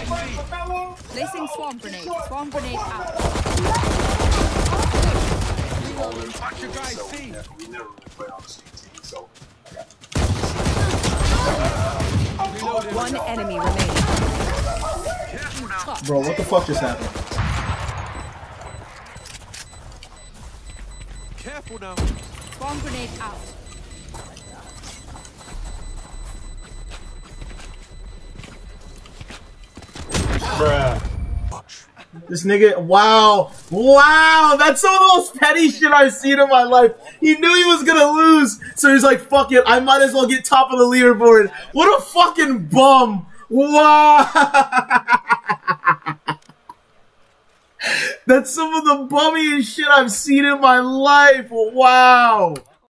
Placing swarm grenade. Swarm grenade out. Watch your guys see. We never really play on the same team, so. One enemy remaining. Bro, what the fuck just happened? Careful now. Swarm grenade out. Bruh. This nigga, wow. Wow, that's some of the most petty shit I've seen in my life. He knew he was gonna lose, so he's like, fuck it, I might as well get top of the leaderboard. What a fucking bum. Wow. That's some of the bummiest shit I've seen in my life. Wow.